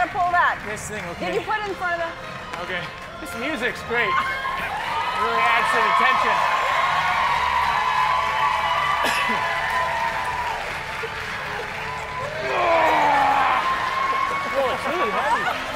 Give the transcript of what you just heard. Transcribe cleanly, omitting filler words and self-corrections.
to pull that. This thing, okay. Did you put it in front of the... Okay. This music's great. It really adds to the tension. Oh, it's really heavy.